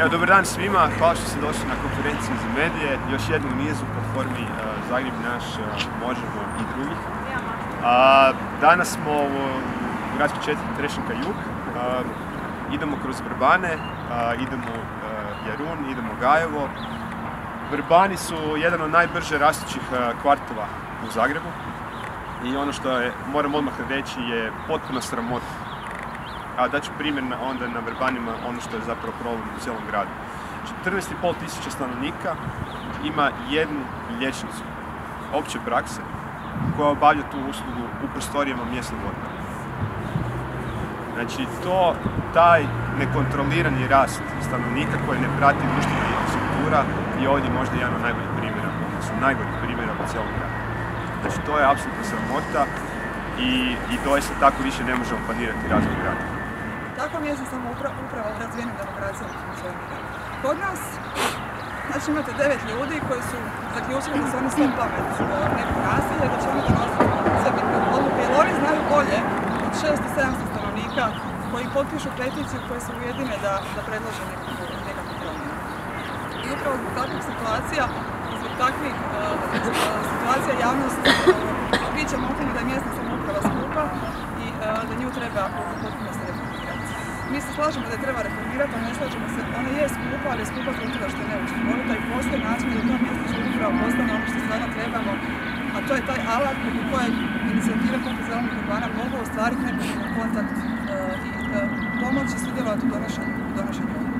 Evo, dobar dan svima, hvala što ste došli na konferenciju za medije, još jednu nizu u platformi Zagreb naš, Možemo i drugih. Danas smo u gradskoj četvrti Trešnjaka jug, idemo kroz Vrbane, idemo Jarun, idemo Gajevo. Vrbani su jedan od najbrže rastućih kvartova u Zagrebu i ono što moram odmah reći je potpuno sramota. A daću primjer onda na Vrbanima ono što je zapravo problem u cijelom gradu. 14.500 stanovnika ima jednu liječnicu opće prakse koja obavlja tu uslugu u prostorijama mjesnog odbora. Znači taj nekontrolirani rast stanovnika koji ne prati društvena infrastruktura je ovdje možda jedan od najboljih primjera, odnosno najgorih primjera u cijelom gradu. Znači to je apsolutno sramota i doista tako više ne možemo planirati razvoj grada. Tako mjesna samouprava u razvijenim demokracijama funkcionira. Kod nas, znači imate 9 ljudi koji su zaključili da su oni sve pamet neko naselje, da će oni donositi sve bitne odluke, jer oni znaju bolje od 600-700 stanovnika koji potpišu peticiju koje se ujedine da predlože nekakvu promjenu. I upravo zbog takvih situacija, zbog takvih situacija javnost pričamo o tome da je mjesna samouprava skupa i da nju treba potpuno se reformirati. Mi se slažemo da je treba reformirati, ali ne slažemo se, ona je skupa, ali je skupa zbog toga što je neučinkovita i postoji način da ta mjesna samouprava postane ono što stvarno trebamo, a to je taj alat preko kojeg inicijative poput Zelenih Vrbana mogu ostvariti neposredan kontakt i pomoći sudjelovati u donošenju odluka.